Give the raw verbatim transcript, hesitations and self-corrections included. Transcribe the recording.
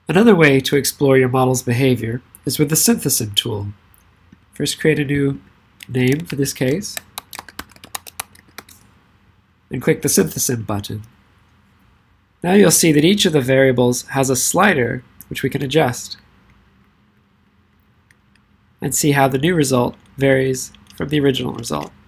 Another way to explore your model's behavior is with the Synthesim tool. First, create a new name for this case, and click the Synthesim button. Now you'll see that each of the variables has a slider which we can adjust, and see how the new result varies from the original result.